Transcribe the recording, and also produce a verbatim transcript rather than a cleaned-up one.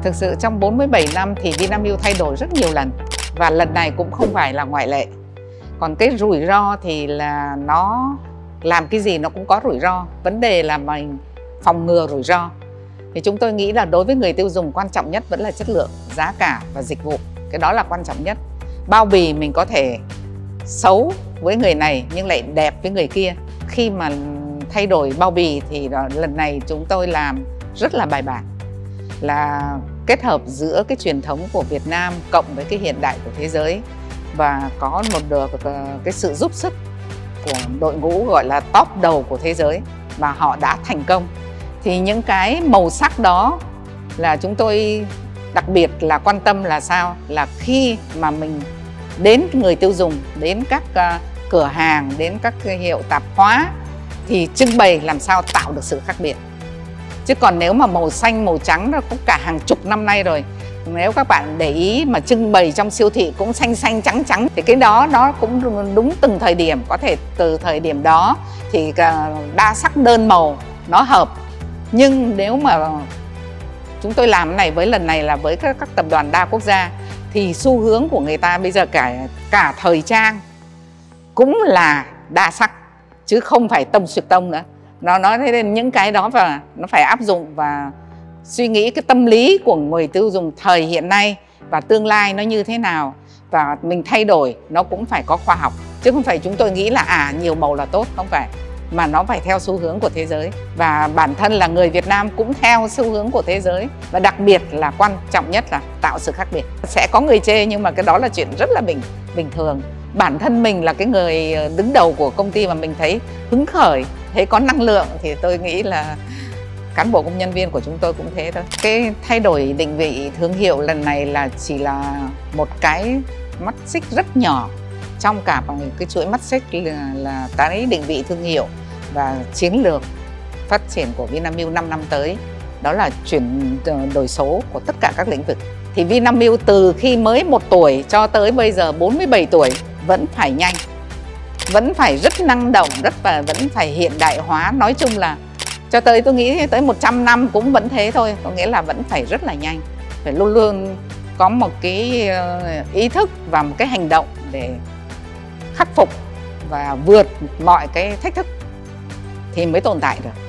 Thực sự trong bốn mươi bảy năm thì Vinamilk thay đổi rất nhiều lần và lần này cũng không phải là ngoại lệ. Còn cái rủi ro thì là nó làm cái gì nó cũng có rủi ro. Vấn đề là mình phòng ngừa rủi ro. Thì chúng tôi nghĩ là đối với người tiêu dùng quan trọng nhất vẫn là chất lượng, giá cả và dịch vụ. Cái đó là quan trọng nhất. Bao bì mình có thể xấu với người này nhưng lại đẹp với người kia. Khi mà thay đổi bao bì thì lần này chúng tôi làm rất là bài bản, là kết hợp giữa cái truyền thống của Việt Nam cộng với cái hiện đại của thế giới, và có một được cái sự giúp sức của đội ngũ gọi là top đầu của thế giới mà họ đã thành công. Thì những cái màu sắc đó là chúng tôi đặc biệt là quan tâm là sao? Là khi mà mình đến người tiêu dùng, đến các cửa hàng, đến các hiệu tạp hóa thì trưng bày làm sao tạo được sự khác biệt. Chứ còn nếu mà màu xanh, màu trắng nó cũng cả hàng chục năm nay rồi, nếu các bạn để ý mà trưng bày trong siêu thị cũng xanh xanh trắng trắng thì cái đó nó cũng đúng từng thời điểm. Có thể từ thời điểm đó thì đa sắc đơn màu nó hợp. Nhưng nếu mà chúng tôi làm cái này với lần này là với các, các tập đoàn đa quốc gia thì xu hướng của người ta bây giờ cả, cả thời trang cũng là đa sắc chứ không phải tông xuyệt tông nữa. Nó nói thế nên những cái đó và nó phải áp dụng và suy nghĩ cái tâm lý của người tiêu dùng thời hiện nay và tương lai nó như thế nào, và mình thay đổi nó cũng phải có khoa học chứ không phải chúng tôi nghĩ là à nhiều màu là tốt, không phải, mà nó phải theo xu hướng của thế giới và bản thân là người Việt Nam cũng theo xu hướng của thế giới, và đặc biệt là quan trọng nhất là tạo sự khác biệt. Sẽ có người chê nhưng mà cái đó là chuyện rất là bình bình thường. Bản thân mình là cái người đứng đầu của công ty mà mình thấy hứng khởi, thấy có năng lượng thì tôi nghĩ là cán bộ công nhân viên của chúng tôi cũng thế thôi. Cái thay đổi định vị thương hiệu lần này là chỉ là một cái mắt xích rất nhỏ trong cả cái chuỗi mắt xích là, là cái định vị thương hiệu và chiến lược phát triển của Vinamilk năm năm tới. Đó là chuyển đổi số của tất cả các lĩnh vực. Thì Vinamilk từ khi mới một tuổi cho tới bây giờ bốn mươi bảy tuổi vẫn phải nhanh, vẫn phải rất năng động, rất và vẫn phải hiện đại hóa. Nói chung là cho tới tôi nghĩ tới một trăm năm cũng vẫn thế thôi. Có nghĩa là vẫn phải rất là nhanh, phải luôn luôn có một cái ý thức và một cái hành động để khắc phục và vượt mọi cái thách thức thì mới tồn tại được.